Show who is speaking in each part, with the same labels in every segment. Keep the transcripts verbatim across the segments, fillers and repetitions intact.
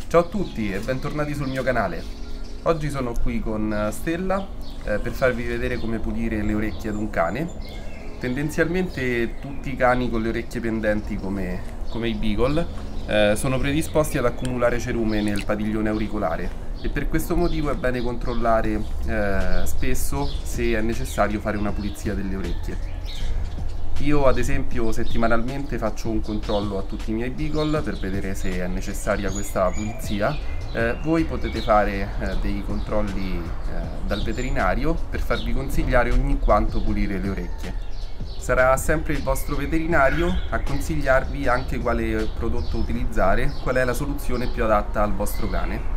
Speaker 1: Ciao a tutti e bentornati sul mio canale. Oggi sono qui con Stella eh, per farvi vedere come pulire le orecchie ad un cane. Tendenzialmente tutti i cani con le orecchie pendenti come, come i Beagle eh, sono predisposti ad accumulare cerume nel padiglione auricolare e per questo motivo è bene controllare eh, spesso se è necessario fare una pulizia delle orecchie. Io ad esempio settimanalmente faccio un controllo a tutti i miei Beagle per vedere se è necessaria questa pulizia. Eh, voi potete fare eh, dei controlli eh, dal veterinario per farvi consigliare ogni quanto pulire le orecchie. Sarà sempre il vostro veterinario a consigliarvi anche quale prodotto utilizzare, qual è la soluzione più adatta al vostro cane.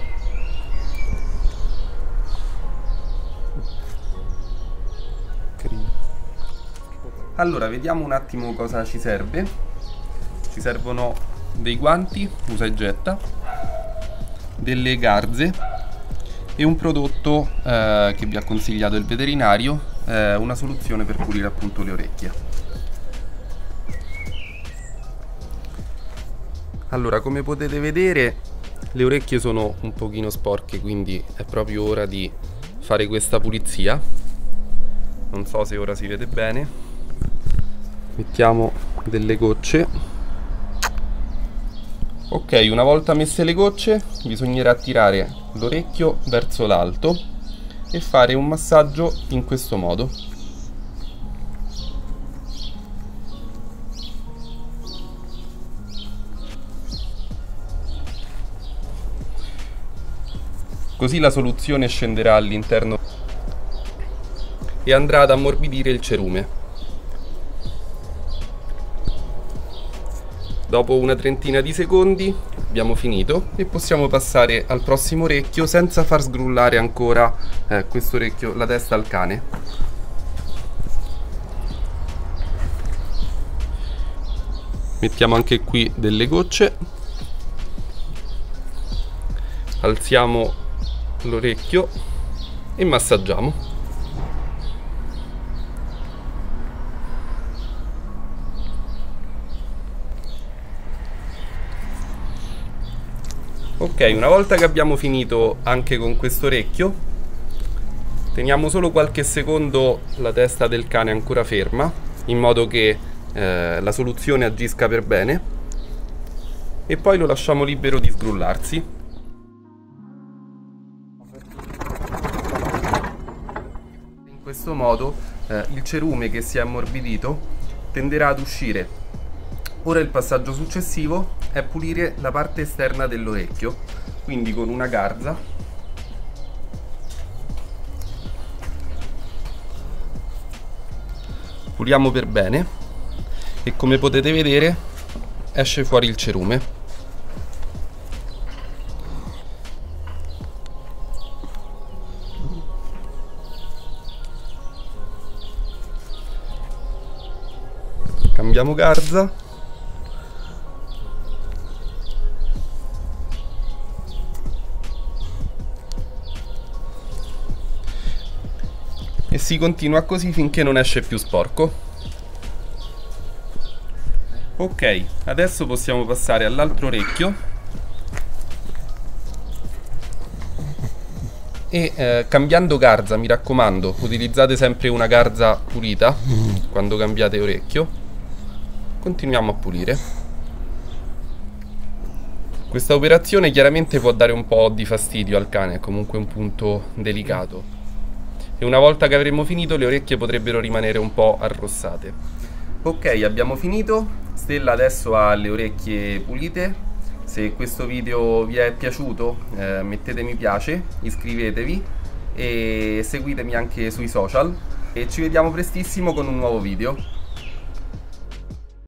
Speaker 1: Allora, vediamo un attimo cosa ci serve. Ci servono dei guanti, usa e getta, delle garze e un prodotto eh, che vi ha consigliato il veterinario, eh, una soluzione per pulire appunto le orecchie. Allora, come potete vedere, le orecchie sono un pochino sporche, quindi è proprio ora di fare questa pulizia. Non so se ora si vede bene. Mettiamo delle gocce. Ok, una volta messe le gocce bisognerà tirare l'orecchio verso l'alto e fare un massaggio in questo modo. Così la soluzione scenderà all'interno e andrà ad ammorbidire il cerume. Dopo una trentina di secondi abbiamo finito e possiamo passare al prossimo orecchio senza far sgrullare ancora eh, questo orecchio, la testa al cane. Mettiamo anche qui delle gocce, alziamo l'orecchio e massaggiamo. Ok, una volta che abbiamo finito anche con questo orecchio, teniamo solo qualche secondo la testa del cane ancora ferma, in modo che eh, la soluzione agisca per bene, e poi lo lasciamo libero di sgrullarsi. In questo modo eh, il cerume che si è ammorbidito tenderà ad uscire. Ora il passaggio successivo è pulire la parte esterna dell'orecchio, quindi con una garza puliamo per bene e come potete vedere esce fuori il cerume. Cambiamo garza. E si continua così finché non esce più sporco. Ok, adesso possiamo passare all'altro orecchio e eh, cambiando garza, mi raccomando, utilizzate sempre una garza pulita quando cambiate orecchio. Continuiamo a pulire. Questa operazione chiaramente può dare un po' di fastidio al cane, è comunque un punto delicato. E una volta che avremo finito le orecchie potrebbero rimanere un po' arrossate. Ok, abbiamo finito. Stella adesso ha le orecchie pulite. Se questo video vi è piaciuto eh, mettete mi piace, iscrivetevi e seguitemi anche sui social e ci vediamo prestissimo con un nuovo video.